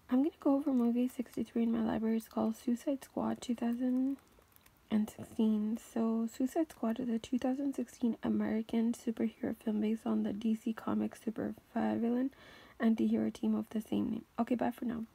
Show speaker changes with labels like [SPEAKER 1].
[SPEAKER 1] I'm gonna go over movie 63 in my library. It's called Suicide Squad 2016. So Suicide Squad is a 2016 American superhero film based on the DC Comics supervillain anti-hero team of the same name. Okay, bye for now.